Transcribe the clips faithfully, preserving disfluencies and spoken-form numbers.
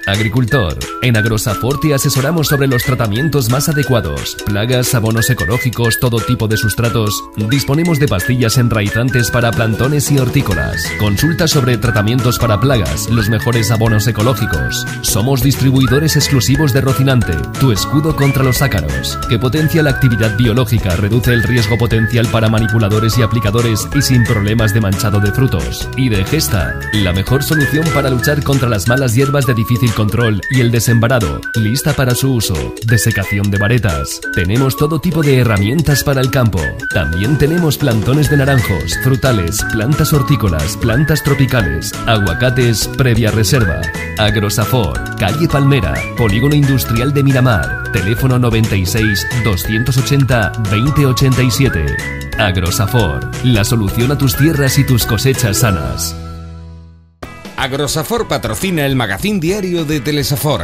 Agricultor. En Agrosafor te asesoramos sobre los tratamientos más adecuados. Plagas, abonos ecológicos, todo tipo de sustratos. Disponemos de pastillas enraizantes para plantones y hortícolas. Consulta sobre tratamientos para plagas, los mejores abonos ecológicos. Somos distribuidores exclusivos de Rocinante, tu escudo contra los ácaros, que potencia la actividad biológica, reduce el riesgo potencial para manipuladores y aplicadores y sin problemas de manchado de frutos. Y de Gesta, la mejor solución para luchar contra las malas hierbas de difícil control y el desembarado, lista para su uso. Desecación de varetas. Tenemos todo tipo de herramientas para el campo. También tenemos plantones de naranjos, frutales, plantas hortícolas, plantas tropicales, aguacates previa reserva. Agrosafor, calle Palmera, Polígono Industrial de Miramar. Teléfono noventa y seis, doscientos ochenta, veinte ochenta y siete. Agrosafor, la solución a tus tierras y tus cosechas sanas. Agrosafor patrocina el magazín diario de Telesafor.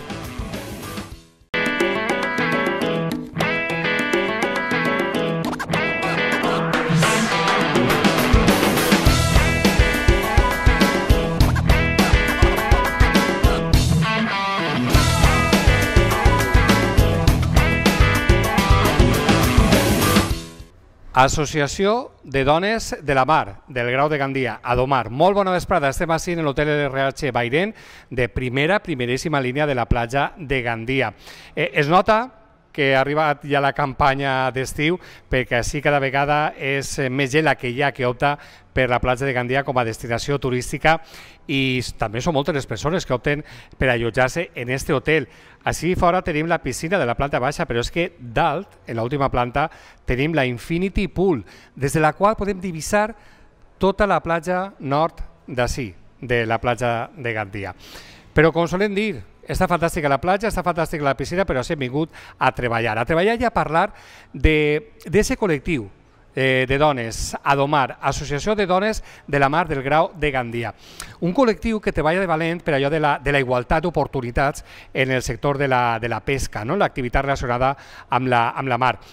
Associació de Dones de la Mar, del Grau de Gandia, Adomar. Molt bona vesprada, estem així en l'hotel R H Bairén, de primera, primeríssima línia de la platja de Gandia. Eh, es nota que ha arribat ja la campanya d'estiu, perquè així cada vegada és més gent la que hi ha que opta per la platja de Gandia com a destinació turística i també són moltes les persones que opten per allotjar-se en este hotel. Així fora tenim la piscina de la planta baixa, però és que dalt, en l'última planta, tenim la Infinity Pool, des de la qual podem divisar tota la platja nord d'ací, de la platja de Gandia. Però com solem dir, està fantàstica la platja, està fantàstica la piscina, però hem vingut a treballar, a treballar i a parlar d'aquest col·lectiu de dones, Adomar, Associació de Dones de la Mar del Grau de Gandia. Un col·lectiu que treballa de valent per allò de la, de la igualtat d'oportunitats en el sector de la, de la pesca, no? L'activitat relacionada amb la, amb la mar.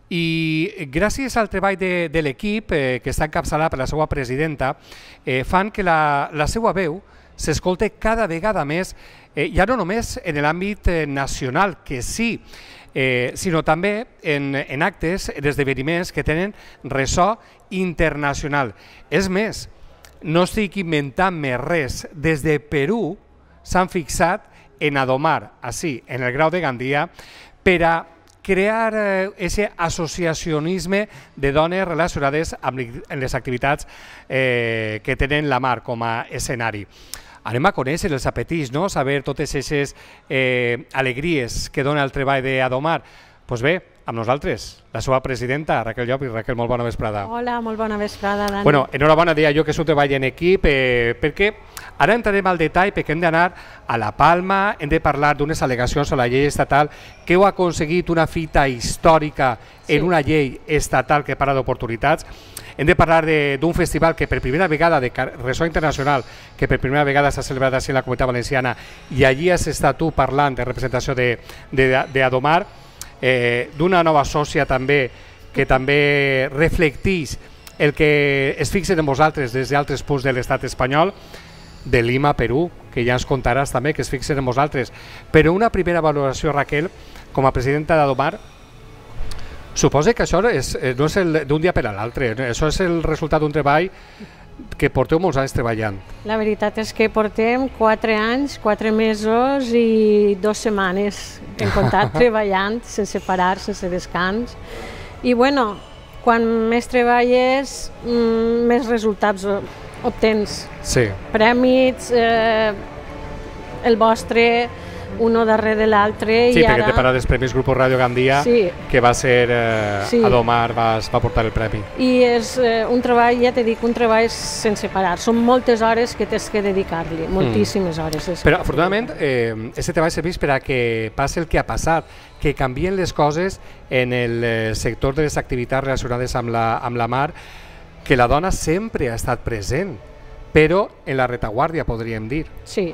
I gràcies al treball de, de l'equip, eh, que està encapçalat per la seva presidenta, eh, fan que la, la seva veu s'escolta cada vegada més, eh, ja no només en l'àmbit eh, nacional, que sí, Eh, sinó també en, en actes, en esdeveniments que tenen ressò internacional. És més, no estic inventant-me res, des de Perú s'han fixat en Adomar, així, en el Grau de Gandia, per a crear aquest eh, associacionisme de dones relacionades amb les activitats eh, que tenen la mar com a escenari. Anem a conèixer els apetits, no? Saber totes aquestes eh, alegries que dona el treball d'Adomar. Doncs bé, amb nosaltres, la seva presidenta, Raquel Llop. I Raquel, molt bona vesprada. Hola, molt bona vesprada, Dani. Bueno, enhorabona, deia jo que és un treball en equip, eh, perquè ara entrarem al detall, perquè hem d'anar a La Palma, hem de parlar d'unes al·legacions a la llei estatal que heu aconseguit una fita històrica en una llei estatal que parla d'oportunitats. Hem de parlar d'un festival que per primera vegada, de ressò internacional, que per primera vegada s'ha celebrat així en la Comunitat Valenciana, i allí has estat tu parlant de representació d'Adomar, eh, d'una nova sòcia també, que també reflecteix el que es fixen en vosaltres des d'altres punts de l'estat espanyol, de Lima, Perú, que ja ens contaràs també, que es fixen en vosaltres. Però una primera valoració, Raquel, com a presidenta d'Adomar, suposa que això és, no és d'un dia per a l'altre, això és el resultat d'un treball que porteu molts anys treballant. La veritat és que portem quatre anys, quatre mesos i dues setmanes en comptat treballant, sense parar, sense descans. I bueno, quan més treballes, més resultats obtens. Sí. Prèmits, eh, el vostre, uno darrere de l'altre. Sí, perquè ara... te parla dels Premis Grupo Radio Gandia, sí. Que va ser eh, sí. Adomar, va, va portar el premi. I és eh, un treball, ja t'he dit, un treball sense parar. Són moltes hores que tens que dedicar-li, moltíssimes mm. hores. Però, afortunadament, eh, aquest treball serveix per a que passi el que ha passat, que canvien les coses en el sector de les activitats relacionades amb la, amb la mar, que la dona sempre ha estat present, però en la retaguardia, podríem dir. Sí.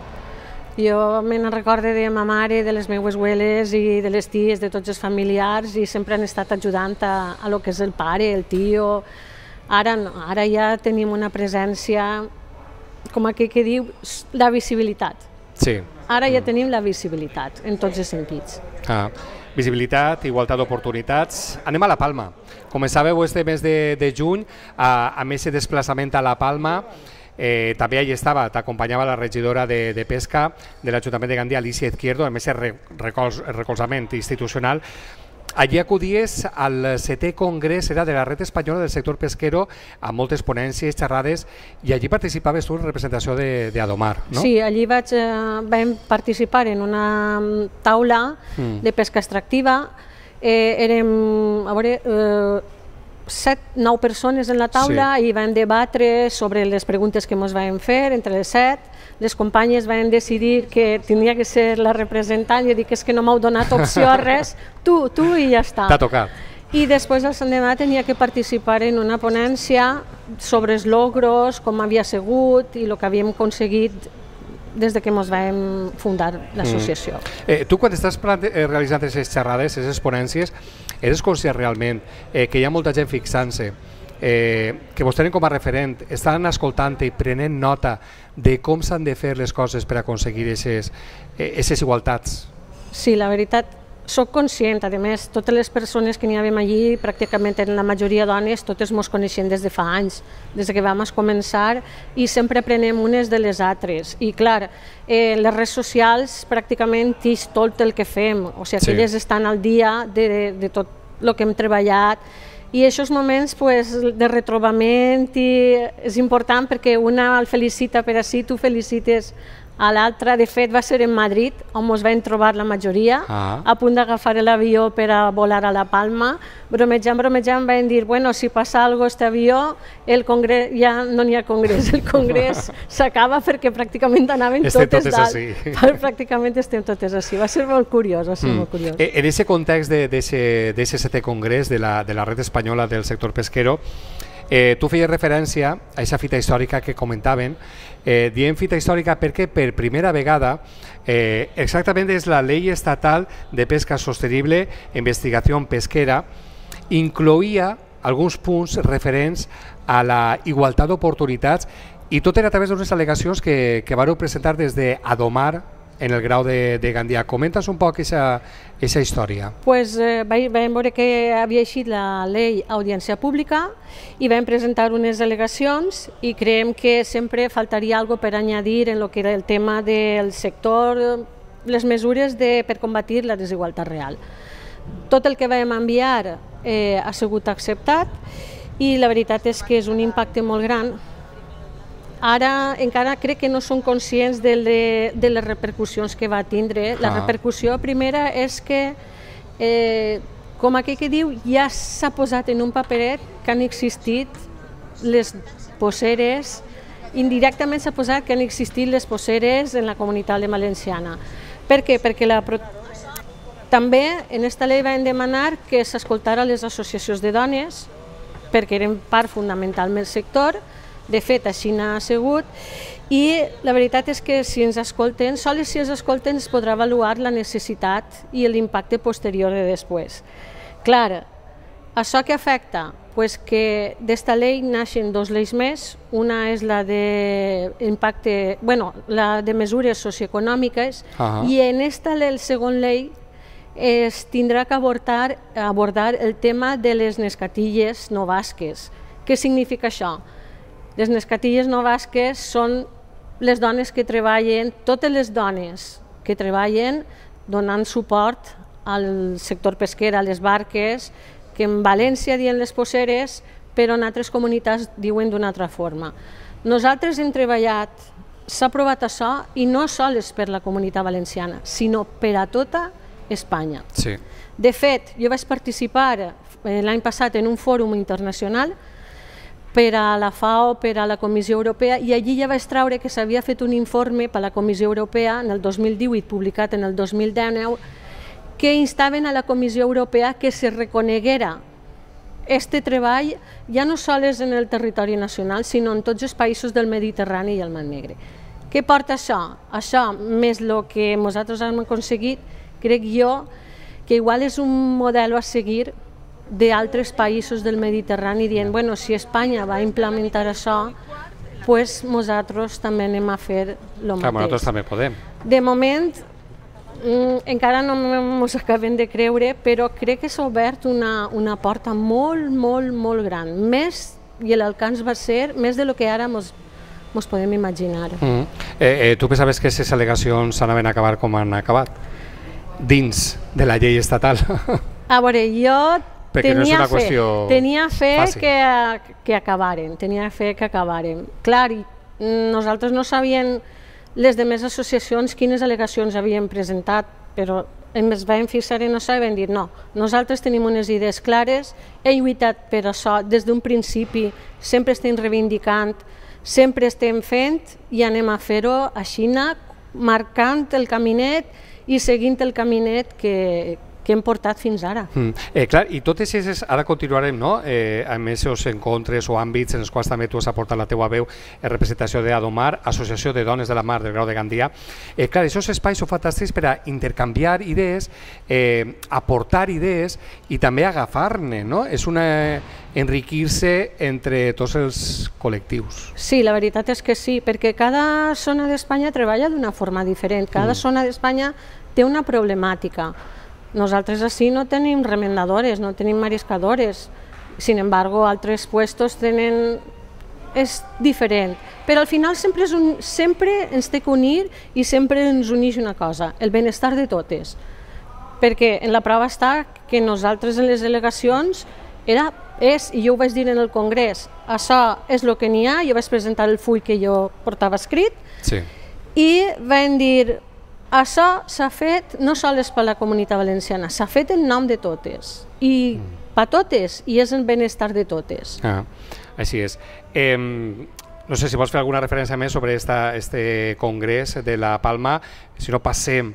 Jo me'n recordo de ma mare, de les meues abueles i de les ties, de tots els familiars, i sempre han estat ajudant a, a lo que és el pare, el tio. Ara no, ara ja tenim una presència, com aquell que diu, la visibilitat. Sí. Ara ja tenim la visibilitat en tots els sentits. Ah, visibilitat, igualtat d'oportunitats. Anem a La Palma. Com sabeu, este mes de, de juny, a, amb aquest desplaçament a La Palma, eh, també allà estava, t'acompanyava la regidora de, de Pesca de l'Ajuntament de Gandia, Alicia Izquierdo, amb aquest recolz, recolzament institucional. Allí acudies al setè congrés, era de la Red Espanyola del Sector Pesquero, amb moltes ponències, xerrades, i allí participaves tu en representació d'Adomar, no? Sí, allí vaig, eh, vam participar en una taula mm. de pesca extractiva. Eh, érem, a veure, eh, set, nou persones en la taula, sí. I vam debatre sobre les preguntes que ens vam fer entre les set. Les companyes van decidir que tenia que ser la representant, i dic que és que no m'heu donat opció a res, tu, tu i ja està. T'ha tocat. I després el l'endemà tenia que participar en una ponència sobre els logros, com havia sigut i el que havíem aconseguit des de que ens vam fundar l'associació. Mm. Eh, tu, quan estàs eh, realitzant aquestes xerrades, aquestes ponències, eres conscient realment eh, que hi ha molta gent fixant-se, eh, que vos tenen com a referent, estan escoltant i prenent nota de com s'han de fer les coses per aconseguir aquestes eh, igualtats? Sí, la veritat, soc conscient. A més, totes les persones que n'hi havia allí, pràcticament en la majoria dones, totes ens coneixem des de fa anys, des que vam començar, i sempre aprenem unes de les altres. I clar, eh, les redes socials pràcticament és tot el que fem, o sigui, sí. Elles estan al dia de, de tot el que hem treballat, i aquests moments pues, de retrobament i és important perquè una el felicita per així, tu felicites a l'altra. De fet, va ser en Madrid, on ens vam trobar la majoria, ah. a punt d'agafar l'avió per a volar a La Palma. Bromejant, bromejant, vam dir, bueno, si passa alguna cosa aquest avió, el congrés, ja no n'hi ha congrés, el congrés s'acaba perquè pràcticament anaven estem totes, totes dalt. Així. Pràcticament estem totes així. Va ser molt curiós, va ser mm. molt curiós. En aquest context d'aquest setè congrés de la, de la Red Espanyola del Sector Pesquero, Eh, tu feies referència a aquesta fita històrica que comentaven. Eh, diem fita històrica perquè per primera vegada eh, exactament és la Llei Estatal de Pesca Sostenible e Investigació Pesquera, incloïa alguns punts referents a la igualtat d'oportunitats, i tot era a través d'unes al·legacions que, que vareu presentar des d'Adomar en el grau de, de Gandia. Comenta's un poc aquesta història. Pues, eh, vam veure que havia eixit la llei Audiència Pública i vam presentar unes al·legacions, i creiem que sempre faltaria alguna cosa per añadir en el que era el tema del sector, les mesures de, per combatir la desigualtat real. Tot el que vam enviar eh, ha sigut acceptat, i la veritat és que és un impacte molt gran. Ara encara crec que no són conscients de, le, de les repercussions que va tindre. La ah. repercussió primera és que, eh, com aquell que diu, ja s'ha posat en un paperet que han existit les posseres, indirectament s'ha posat que han existit les posseres en la comunitat valenciana. Per què? Perquè la, també en aquesta llei vam demanar que s'escoltara les associacions de dones, perquè eren part fundamental del sector. De fet, així n'ha sigut, i la veritat és que si ens escolten, sols si ens escolten es podrà avaluar la necessitat i l'impacte posterior de després. Clar, això que afecta? Pues que d'esta llei naixen dos lleis més. Una és la de impacte, bueno, la de mesures socioeconòmiques, uh-huh. i en esta el segon llei es tindrà que abordar, abordar el tema de les nescatilles no basques. Què significa això? Les nescatilles no basques són les dones que treballen, totes les dones que treballen donant suport al sector pesquer, a les barques, que en València diuen les posseres, però en altres comunitats diuen d'una altra forma. Nosaltres hem treballat, s'ha aprovat això, i no sols per la comunitat valenciana, sinó per a tota Espanya. Sí. De fet, jo vaig participar l'any passat en un fòrum internacional per a la FAO, per a la Comissió Europea, i allí ja vaig treure que s'havia fet un informe per a la Comissió Europea en el dos mil divuit, publicat en el dos mil dinou, que instaven a la Comissió Europea que se reconeguera este treball ja no sols en el territori nacional, sinó en tots els països del Mediterrani i el Mar Negre. Què porta això? Això, més el que nosaltres hem aconseguit, crec jo que igual és un model a seguir d'altres països del Mediterrani, dient, bueno, si Espanya va implementar això, pues nosaltres també anem a fer el mateix. Clar, nosaltres també podem. De moment, mm, encara no ens acabem de creure, però crec que s'ha obert una, una porta molt, molt, molt gran. Més, i l'alcance va ser més de lo que ara ens ens podem imaginar. Mm. Eh, eh, tu pensaves que aquestes al·legacions s'anaven a acabar com han acabat? Dins de la llei estatal? A veure, jo Perquè no és tenia una fe, qüestió tenia fe fàcil. que, que acabaren, tenia fe que acabaren. Clar, i nosaltres no sabíem les demés associacions quines al·legacions havien presentat, però ens vam fixar i no sabem dir no. Nosaltres tenim unes idees clares, he lluitat per això des d'un principi, sempre estem reivindicant, sempre estem fent i anem a fer-ho així, marcant el caminet i seguint el caminet que, que hem portat fins ara. Mm. Eh, clar, i totes aquestes, ara continuarem, no?, eh, amb aquests encontres o àmbits en els quals també tu has aportat la teua veu en representació d'Adomar, Associació de Dones de la Mar del Grau de Gandia. Eh, clar, aquests espais són fantàstics per a intercanviar idees, eh, aportar idees i també agafar-ne, no? És una enriquir-se entre tots els col·lectius. Sí, la veritat és que sí, perquè cada zona d'Espanya treballa d'una forma diferent, cada mm. zona d'Espanya té una problemàtica. Nosaltres així no tenim remendadores, no tenim mariscadores, sin embargo altres puestos tenen... és diferent, però al final sempre, és un... sempre ens té que unir i sempre ens uneix una cosa, el benestar de totes, perquè en la prova està que nosaltres en les delegacions era, és, i jo ho vaig dir en el Congrés, això és el que n'hi ha, jo vaig presentar el full que jo portava escrit, sí. I vam dir, això s'ha fet no sols per la Comunitat Valenciana, s'ha fet en nom de totes, i mm. per totes, i és el benestar de totes. Ah, així és. Eh, no sé si vols fer alguna referència més sobre esta, este congrés de la Palma, si no passem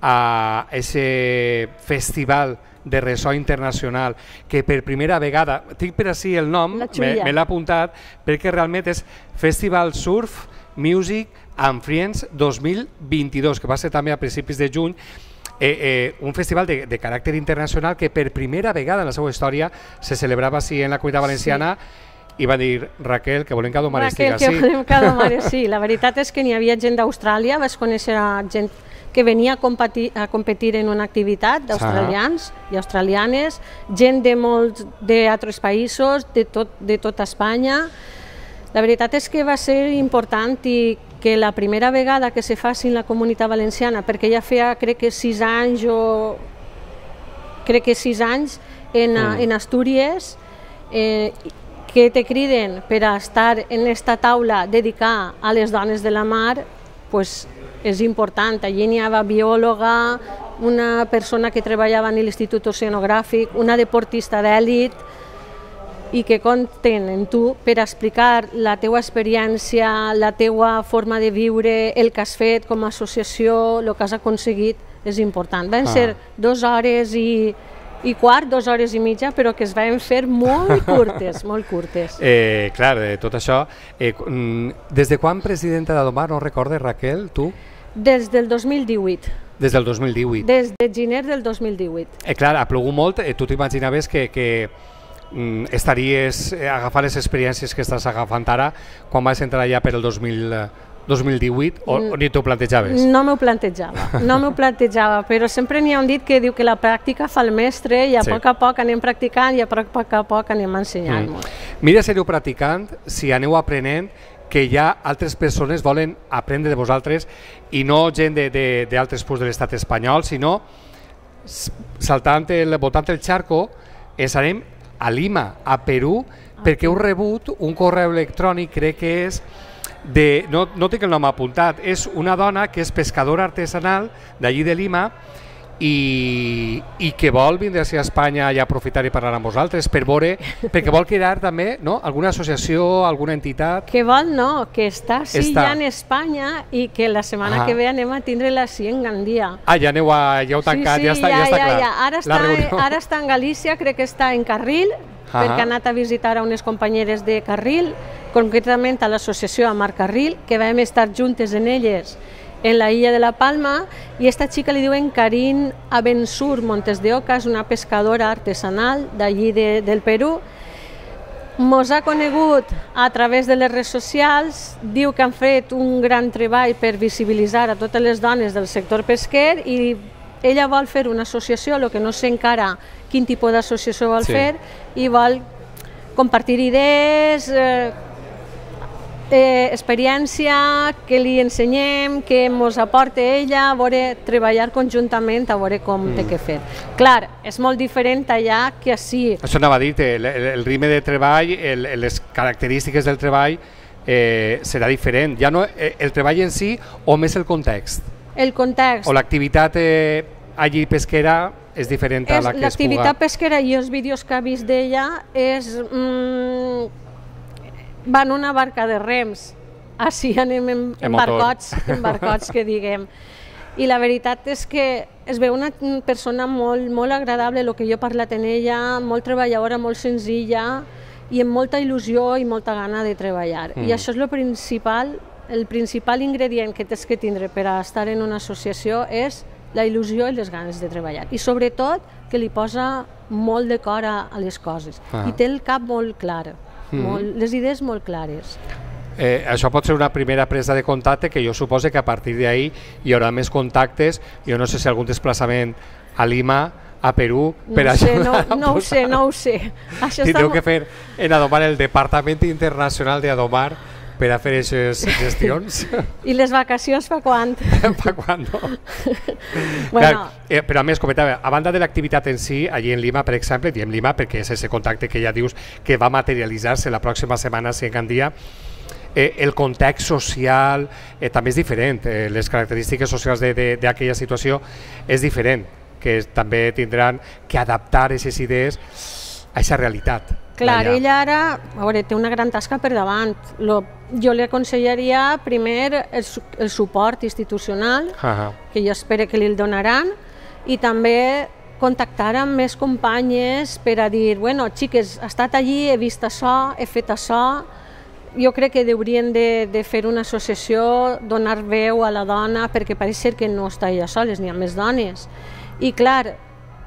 a aquest festival de ressò internacional que per primera vegada, tinc per així el nom, me, me l'ha apuntat, perquè realment és Festival Surf Music and Friends dos mil vint-i-dos, que va ser també a principis de juny, eh, eh, un festival de, de caràcter internacional que per primera vegada en la seva història se celebrava així en la Comunitat Valenciana. Sí. I va dir, Raquel, que volem que Adomar estigui així. Raquel, que volem que Adomar sí. La veritat és que n'hi havia gent d'Austràlia, vas conèixer gent que venia a competir, a competir en una activitat d'australians ah. i australianes, gent de molts d'altres països, de tot, de tota Espanya. La veritat és que va ser important i que la primera vegada que se faci en la Comunitat Valenciana, perquè ja feia crec que sis anys o crec que sis anys en, mm. en Astúries, eh, que te criden per a estar en esta taula dedicada a les dones de la mar, pues és important. Allí n'hi havia biòloga, una persona que treballava en l'Institut Oceanogràfic, una deportista d'èlit, i que compten en tu per explicar la teua experiència, la teua forma de viure, el que has fet com a associació, el que has aconseguit, és important. Van ah. ser dues hores i, i quart, dues hores i mitja, però que es van fer molt curtes, molt curtes. Eh, clar, eh, tot això. Eh, des de quan presidenta d'Adomar, no recordes, Raquel, tu? Des del dos mil divuit. Des del dos mil divuit. Des de gener del dos mil divuit. Eh, clar, ha plogut molt, eh, tu t'imaginaves que, que mm, estaries agafant les experiències que estàs agafant ara quan vas entrar allà per el dos mil divuit o, o ni t'ho plantejaves? No m'ho plantejava, no m'ho plantejava, però sempre n'hi ha un dit que diu que la pràctica fa el mestre i a sí. poc a poc anem practicant i a poc a poc anem ensenyant. Mm. Mira si aneu practicant, si aneu aprenent, que ja altres persones volen aprendre de vosaltres i no gent d'altres punts de l'estat espanyol, sinó saltant el, voltant el xarco, es anem a Lima, a Perú, ah, perquè heu rebut un correu electrònic, crec que és de, no, no tinc el nom apuntat, és una dona que és pescadora artesanal d'allí de Lima i, i que vol vindre a Espanya i aprofitar i parlar amb vosaltres per veure, perquè vol crear també, no?, alguna associació, alguna entitat. Que vol no, que està sí està. Ja en Espanya i que la setmana ah. que ve anem a tindre-la així en Gandia. Ah, ja aneu a, ja heu tancat, sí, sí, ja, està, ja, ja està ja, clar. Ja. Ara, està, ara està en Galícia, crec que està en Carril, ah. perquè ha anat a visitar a unes companyeres de Carril, concretament a l'associació Amar Carril, que vam estar juntes en elles en la illa de la Palma, i esta xica li diuen Karin Abensur Montes de Oca, és una pescadora artesanal d'allí de, del Perú, Mos ha conegut a través de les redes socials, diu que han fet un gran treball per visibilitzar a totes les dones del sector pesquer i ella vol fer una associació, el que no sé encara quin tipus d'associació vol Sí. fer, i vol compartir idees, eh, eh, experiència, que li ensenyem, que ens aporta ella, a veure, treballar conjuntament, a veure com mm. té que fer. Clar, és molt diferent allà que així. Això anava a dir, el, el, el ritme de treball, el, les característiques del treball eh, serà diferent. Ja no eh, el treball en si o més el context? El context. O l'activitat eh, allí pesquera és diferent a la que es puga? L'activitat pesquera i els vídeos que ha vist d'ella és... Mm, va en una barca de rems, així anem en, en barcots, en barcots que diguem. I la veritat és que es veu una persona molt, molt agradable, el que jo he parlat en ella, molt treballadora, molt senzilla i amb molta il·lusió i molta gana de treballar. Mm. I això és el principal, el principal ingredient que tens que tindre per a estar en una associació és la il·lusió i les ganes de treballar. I sobretot que li posa molt de cor a, a les coses. Ah. I té el cap molt clar. Mm. Molt, les idees molt clares. Eh, això pot ser una primera presa de contacte que jo suposo que a partir d'ahí hi haurà més contactes. Jo no sé si algun desplaçament a Lima, a Perú, per no això... Sé, no, no ho sé, no ho sé. Tindreu que fer en Adomar el Departament Internacional de Adomar per a fer aquestes gestions. I les vacacions fa quan? fa quan, no? Bueno. Clar, eh, però a més, comentava, a banda de l'activitat en si, allí en Lima, per exemple, diem Lima perquè és aquest contacte que ja dius que va materialitzar-se la pròxima setmana si en Gandia, eh, el context social eh, també és diferent, eh, les característiques socials d'aquella situació és diferent, que també tindran que adaptar aquestes idees a aquesta realitat. Clar, ella ara a veure, té una gran tasca per davant. Lo, jo li aconsellaria primer el, el suport institucional, uh-huh. que jo espero que li el donaran, i també contactar amb més companyes per a dir, bueno, xiques, he estat allí, he vist això, he fet això. Jo crec que haurien de, de fer una associació, donar veu a la dona, perquè pareix ser que no està ella soles, n'hi ha més dones. I clar,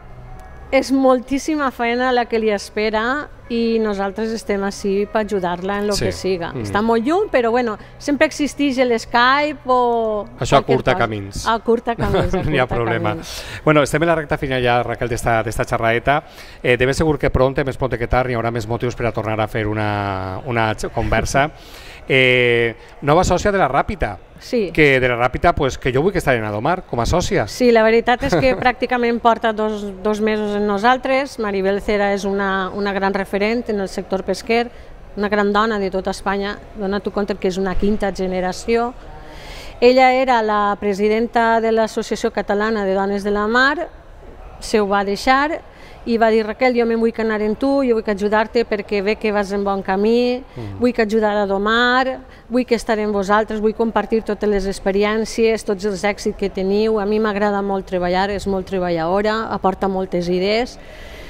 és moltíssima feina la que li espera i nosaltres estem així per ajudar-la en el sí. que siga. Mm. Està molt lluny, però bueno, sempre existeix l'Skype o... Això a curta cosa. camins. A curta camins. No hi ha problema. Camins. Bueno, estem en la recta final ja, Raquel, d'esta xerradeta. Eh, de ben segur que pronte, més pronte que tard, hi haurà més motius per a tornar a fer una, una conversa. Eh, nova sòcia de la Ràpita. Sí. Que de la Ràpita, pues, que jo vull que estar en Adomar com a sòcia. Sí, la veritat és que pràcticament porta dos, dos mesos en nosaltres. Maribel Cera és una, una gran referent en el sector pesquer, una gran dona de tota Espanya. Dona-t'ho compte que és una quinta generació. Ella era la presidenta de l'Associació Catalana de Dones de la Mar, se ho va deixar i va dir, Raquel, jo me'n vull anar en tu, jo vull ajudar-te perquè ve que vas en bon camí, mm. vull ajudar a Adomar, vull que estar amb vosaltres, vull compartir totes les experiències, tots els èxits que teniu. A mi m'agrada molt treballar, és molt treballadora, aporta moltes idees.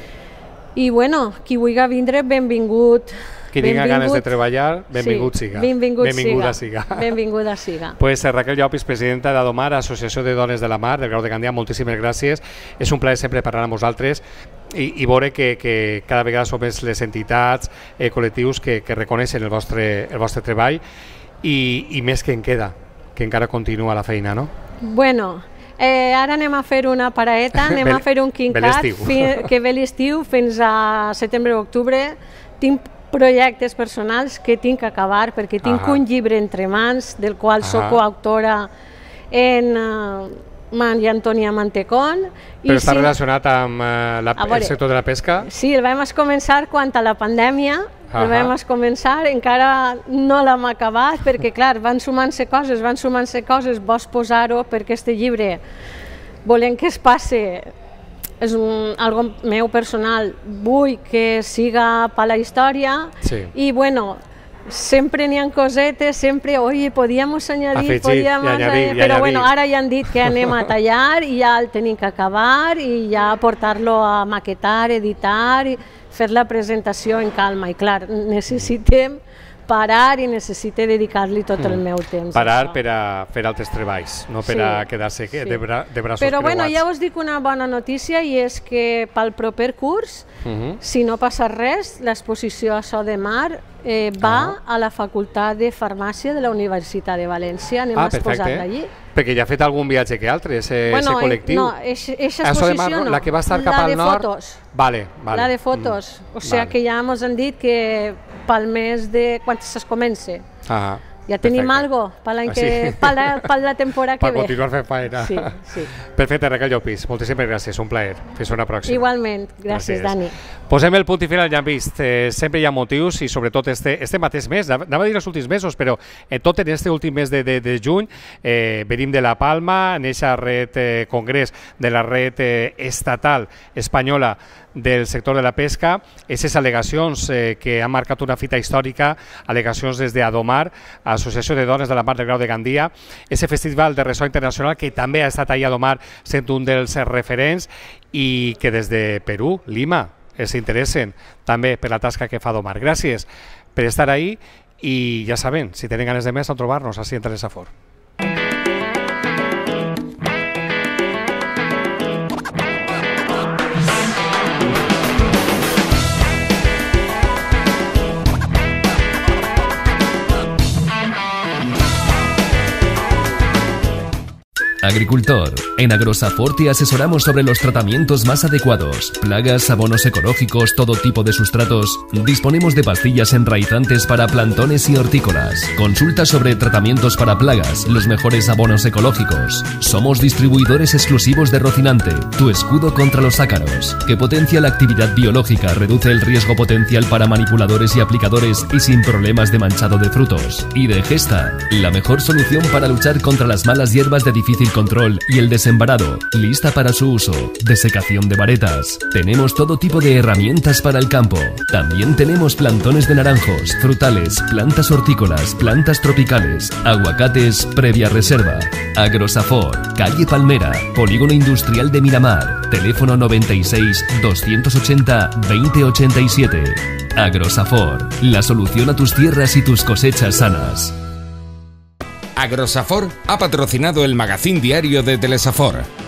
I bueno, qui vulgui vindre, benvingut. Qui tinga ganes de treballar, benvingut sí, siga. Benvingut Benvinguda siga. siga. Benvinguda siga. Pues Raquel Llopis, presidenta d'Adomar, Associació de Dones de la Mar, del Grau de Gandia, moltíssimes gràcies. És un plaer sempre parlar amb vosaltres i, i veure que, que cada vegada som més les entitats, eh, col·lectius que, que reconeixen el vostre, el vostre treball i, i més que en queda, que encara continua la feina, no? Bueno, eh, ara anem a fer una paraeta, anem a fer un quincat, que ve l'estiu fins a setembre o octubre. Tinc projectes personals que tinc que acabar perquè tinc Aha. un llibre entre mans del qual Aha. soc coautora en uh, Maria Antònia Mantecón. Però està si... relacionat amb uh, la, veure, el sector de la pesca? Sí, el vam començar quan a la pandèmia, Aha. el vam començar, encara no l'hem acabat perquè clar, van sumant-se coses, van sumant-se coses, vols posar-ho perquè este llibre volem que es passe. És un, algo meu personal, vull que siga per la història sí. i bueno, sempre n'hi ha cosetes, sempre, oye, podíamos añadir, Afegir, podíamos añadir, añadir, però añadir. bueno, ara ja han dit que anem a tallar i ja el tenim que acabar i ja portar-lo a maquetar, editar i fer la presentació en calma i clar, necessitem parar i necessite dedicar-li tot el meu temps. Parar per a fer altres treballs, no per a quedar-se de, bra de braços Però creuats. bueno, ja us dic una bona notícia i és que pel proper curs, uh -huh. si no passa res, l'exposició a So de Mar eh, va ah. a la Facultat de Farmàcia de la Universitat de València. Anem ah, a exposar-la allí. Perquè ja ha fet algun viatge que altre, ese, bueno, ese col·lectiu. No, eixa exposició Mar, no. La que va estar cap la al de nord... fotos. Vale, vale. La de fotos. Mm. O sigui vale. que ja ens han dit que pel mes de... quan es comença. Ah, ja tenim algo per l'any que... per la, per la temporada que per ve. Per continuar fent feina. Sí, sí. Perfecte, Raquel Llopis. Moltíssimes gràcies, un plaer. Fins una pròxima. Igualment. Gràcies, gràcies. Dani. Posem el punt i final, ja hem vist. Eh, sempre hi ha motius i sobretot este, este mateix mes, anava a dir els últims mesos, però eh, tot en este últim mes de, de, de juny eh, venim de La Palma, en eixa red eh, congrés de la red eh, estatal espanyola del sector de la pesca, aquestes al·legacions eh, que han marcat una fita històrica, al·legacions des d'Adomar, Associació de Dones de la Mar del Grau de Gandia, aquest festival de ressò internacional que també ha estat ahir a Adomar sent un dels referents i que des de Perú, Lima, els interessen també per la tasca que fa Adomar. Gràcies per estar ahí i ja saben, si tenen ganes de més, a trobar-nos així en Telesafort. Agricultor. En Agrosafort te asesoramos sobre los tratamientos más adecuados, plagas, abonos ecológicos, todo tipo de sustratos. Disponemos de pastillas enraizantes para plantones y hortícolas. Consulta sobre tratamientos para plagas, los mejores abonos ecológicos. Somos distribuidores exclusivos de Rocinante, tu escudo contra los ácaros, que potencia la actividad biológica, reduce el riesgo potencial para manipuladores y aplicadores y sin problemas de manchado de frutos. Y de Gesta, la mejor solución para luchar contra las malas hierbas de difícil control y el desembarado, lista para su uso. Desecación de varetas. Tenemos todo tipo de herramientas para el campo. También tenemos plantones de naranjos, frutales, plantas hortícolas, plantas tropicales, aguacates previa reserva. Agrosafort, calle Palmera, Polígono Industrial de Miramar. Teléfono noventa y seis, doscientos ochenta, veinte ochenta y siete. Agrosafort, la solución a tus tierras y tus cosechas sanas. Agrosafort ha patrocinado el magazín diario de Telesafort.